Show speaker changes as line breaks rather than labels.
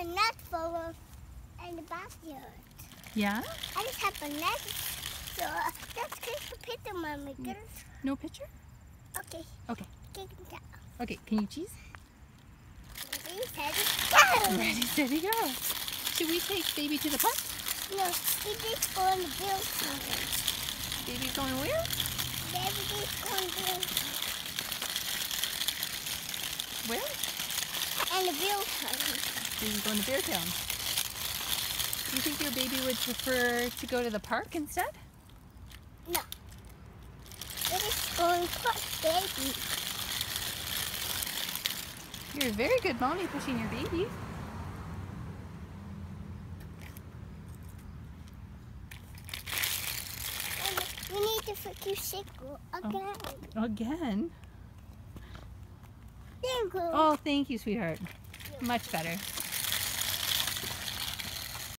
a net full of in the backyard.
Yeah?
I just have a net. So let's take a picture, Mommy.
No picture?
Okay.
Okay.
Take it down.
Okay, can you cheese?
Ready, steady, go!
Ready, steady, go. Should we take baby to the park?
No, we just go in the Beertown.
Baby's going where?
Baby's going to
Where?
and the Beertown.
Baby's going to Beertown. Do you think your baby would prefer to go to the park instead?
No. We're just going to push baby.
You're a very good mommy pushing your baby.
We need to fix your sickle again.
Oh, again?
There you go.
Oh, thank you, sweetheart. Much better.